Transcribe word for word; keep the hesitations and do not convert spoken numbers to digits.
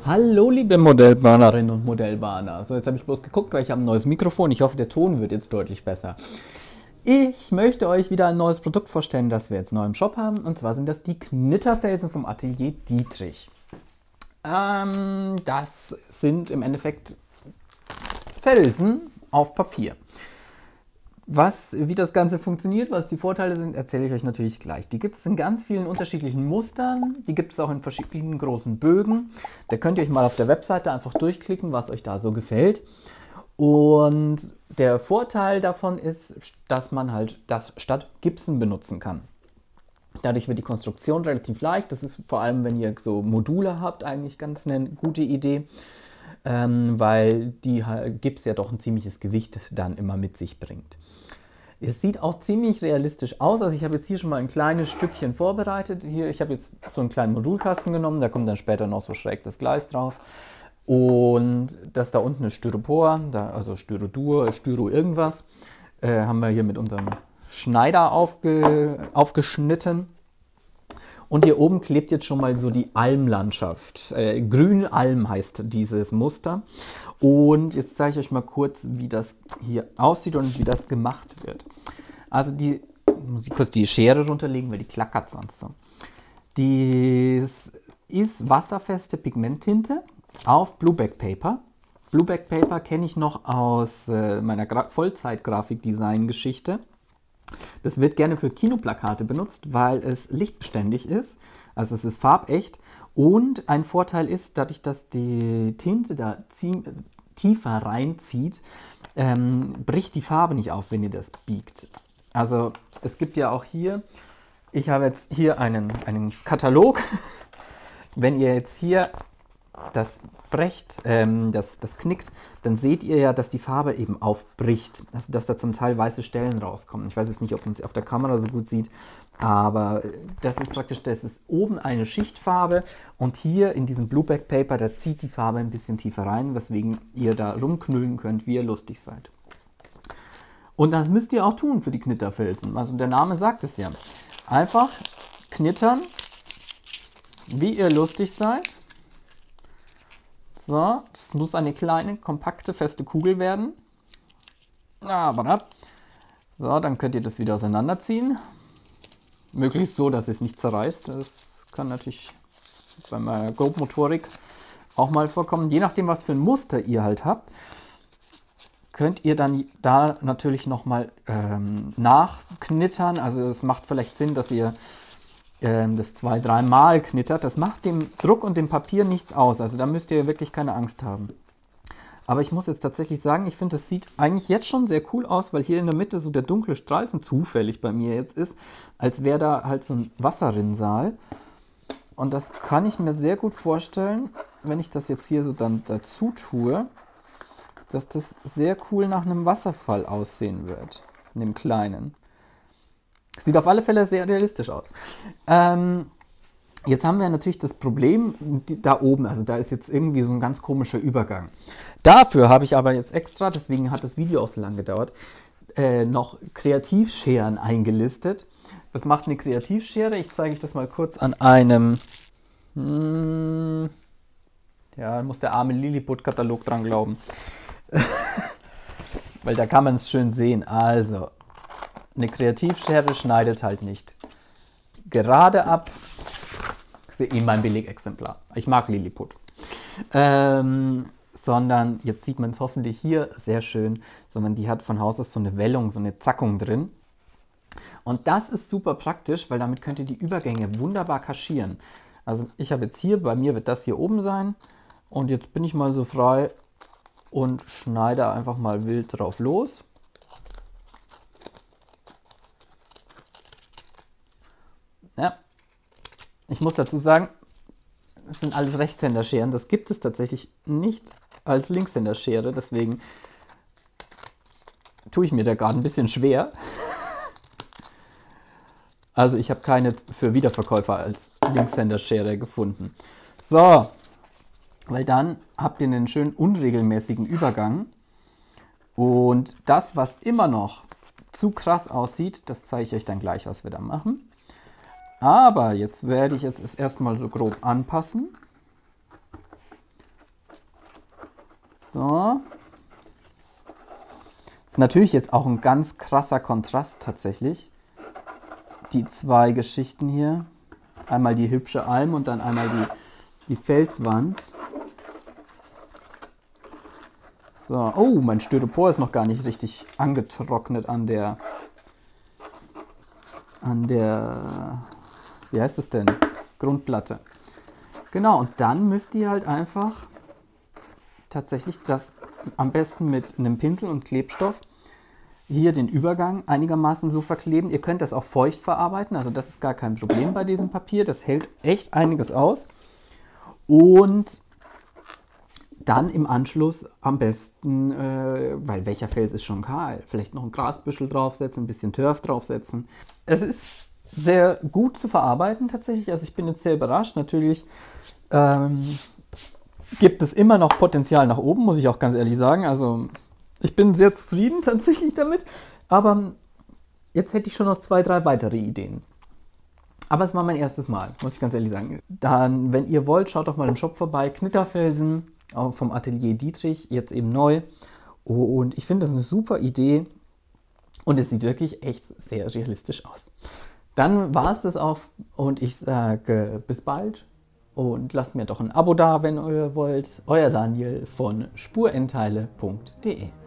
Hallo liebe Modellbahnerinnen und Modellbahner. So, jetzt habe ich bloß geguckt, weil ich habe ein neues Mikrofon. Ich hoffe, der Ton wird jetzt deutlich besser. Ich möchte euch wieder ein neues Produkt vorstellen, das wir jetzt neu im Shop haben. Und zwar sind das die Knitterfelsen vom Atelier Dietrich. Ähm, das sind im Endeffekt Felsen auf Papier. Was, wie das Ganze funktioniert, was die Vorteile sind, erzähle ich euch natürlich gleich. Die gibt es in ganz vielen unterschiedlichen Mustern, die gibt es auch in verschiedenen großen Bögen. Da könnt ihr euch mal auf der Webseite einfach durchklicken, was euch da so gefällt. Und der Vorteil davon ist, dass man halt das statt Gipsen benutzen kann. Dadurch wird die Konstruktion relativ leicht. Das ist vor allem, wenn ihr so Module habt, eigentlich ganz eine gute Idee. Ähm, weil die Gips ja doch ein ziemliches Gewicht dann immer mit sich bringt. Es sieht auch ziemlich realistisch aus. Also ich habe jetzt hier schon mal ein kleines Stückchen vorbereitet. Hier, ich habe jetzt so einen kleinen Modulkasten genommen, da kommt dann später noch so schräg das Gleis drauf. Und das da unten ist Styropor, da, also Styrodur, Styro irgendwas, äh, haben wir hier mit unserem Schneider aufge, aufgeschnitten. Und hier oben klebt jetzt schon mal so die Almlandschaft. Äh, Grünalm heißt dieses Muster. Und jetzt zeige ich euch mal kurz, wie das hier aussieht und wie das gemacht wird. Also die, muss ich kurz die Schere runterlegen, weil die klackert sonst so. Dies ist wasserfeste Pigmenttinte auf Blueback Paper. Blueback Paper kenne ich noch aus äh, meiner Vollzeit-Grafikdesign-Geschichte. Das wird gerne für Kinoplakate benutzt, weil es lichtbeständig ist. Also es ist farbecht. Und ein Vorteil ist, dadurch, dass die Tinte da tiefer reinzieht, ähm, bricht die Farbe nicht auf, wenn ihr das biegt. Also es gibt ja auch hier, ich habe jetzt hier einen, einen Katalog. Wenn ihr jetzt hier das brecht, ähm, das, das knickt, dann seht ihr ja, dass die Farbe eben aufbricht. Also, dass da zum Teil weiße Stellen rauskommen. Ich weiß jetzt nicht, ob man es auf der Kamera so gut sieht, aber das ist praktisch, das ist oben eine Schichtfarbe und hier in diesem Blueback Paper, da zieht die Farbe ein bisschen tiefer rein, weswegen ihr da rumknüllen könnt, wie ihr lustig seid. Und das müsst ihr auch tun für die Knitterfelsen. Also der Name sagt es ja. Einfach knittern, wie ihr lustig seid. So, das muss eine kleine, kompakte, feste Kugel werden. Aber so, dann könnt ihr das wieder auseinanderziehen. Möglichst so, dass es nicht zerreißt. Das kann natürlich bei meiner Grobmotorik auch mal vorkommen. Je nachdem, was für ein Muster ihr halt habt, könnt ihr dann da natürlich nochmal ähm, nachknittern. Also es macht vielleicht Sinn, dass ihr das zwei, dreimal knittert. Das macht dem Druck und dem Papier nichts aus. Also da müsst ihr wirklich keine Angst haben. Aber ich muss jetzt tatsächlich sagen, ich finde, das sieht eigentlich jetzt schon sehr cool aus, weil hier in der Mitte so der dunkle Streifen zufällig bei mir jetzt ist, als wäre da halt so ein Wasserrinnsal. Und das kann ich mir sehr gut vorstellen, wenn ich das jetzt hier so dann dazu tue, dass das sehr cool nach einem Wasserfall aussehen wird. In dem kleinen. Sieht auf alle Fälle sehr realistisch aus. Ähm, jetzt haben wir natürlich das Problem da oben, also da ist jetzt irgendwie so ein ganz komischer Übergang. Dafür habe ich aber jetzt extra, deswegen hat das Video auch so lange gedauert, äh, noch Kreativscheren eingelistet. Was macht eine Kreativschere? Ich zeige euch das mal kurz an einem, hm, ja, muss der arme Lilliput-Katalog dran glauben. Weil da kann man es schön sehen. Also, eine Kreativschere schneidet halt nicht gerade ab. Das ist eh mein Billigexemplar. Ich mag Lilliput. Ähm, sondern, jetzt sieht man es hoffentlich hier sehr schön, sondern die hat von Haus aus so eine Wellung, so eine Zackung drin. Und das ist super praktisch, weil damit könnt ihr die Übergänge wunderbar kaschieren. Also ich habe jetzt hier, bei mir wird das hier oben sein. Und jetzt bin ich mal so frei und schneide einfach mal wild drauf los. Ja, ich muss dazu sagen, das sind alles Rechtshänderscheren. Das gibt es tatsächlich nicht als Linkshänderschere. Deswegen tue ich mir da gerade ein bisschen schwer. Also ich habe keine für Wiederverkäufer als Linkshänderschere gefunden. So, weil dann habt ihr einen schön unregelmäßigen Übergang. Und das, was immer noch zu krass aussieht, das zeige ich euch dann gleich, was wir da machen. Aber jetzt werde ich jetzt es erstmal so grob anpassen. So. Ist natürlich jetzt auch ein ganz krasser Kontrast tatsächlich. Die zwei Geschichten hier. Einmal die hübsche Alm und dann einmal die, die Felswand. So. Oh, mein Styropor ist noch gar nicht richtig angetrocknet an der... an der... wie heißt es denn? Grundplatte. Genau, und dann müsst ihr halt einfach tatsächlich das am besten mit einem Pinsel und Klebstoff hier den Übergang einigermaßen so verkleben. Ihr könnt das auch feucht verarbeiten, also das ist gar kein Problem bei diesem Papier. Das hält echt einiges aus. Und dann im Anschluss am besten, äh, weil welcher Fels ist schon kahl, vielleicht noch ein Grasbüschel draufsetzen, ein bisschen Turf draufsetzen. Es ist sehr gut zu verarbeiten tatsächlich, also ich bin jetzt sehr überrascht. Natürlich ähm, gibt es immer noch Potenzial nach oben, muss ich auch ganz ehrlich sagen. Also ich bin sehr zufrieden tatsächlich damit, aber jetzt hätte ich schon noch zwei, drei weitere Ideen. Aber es war mein erstes Mal, muss ich ganz ehrlich sagen. Dann, wenn ihr wollt, schaut doch mal im Shop vorbei. Knitterfelsen vom Atelier Dietrich, jetzt eben neu. Und ich finde das eine super Idee und es sieht wirklich echt sehr realistisch aus. Dann war es das auch und ich sage bis bald und lasst mir doch ein Abo da, wenn ihr wollt. Euer Daniel von spurendteile punkt de.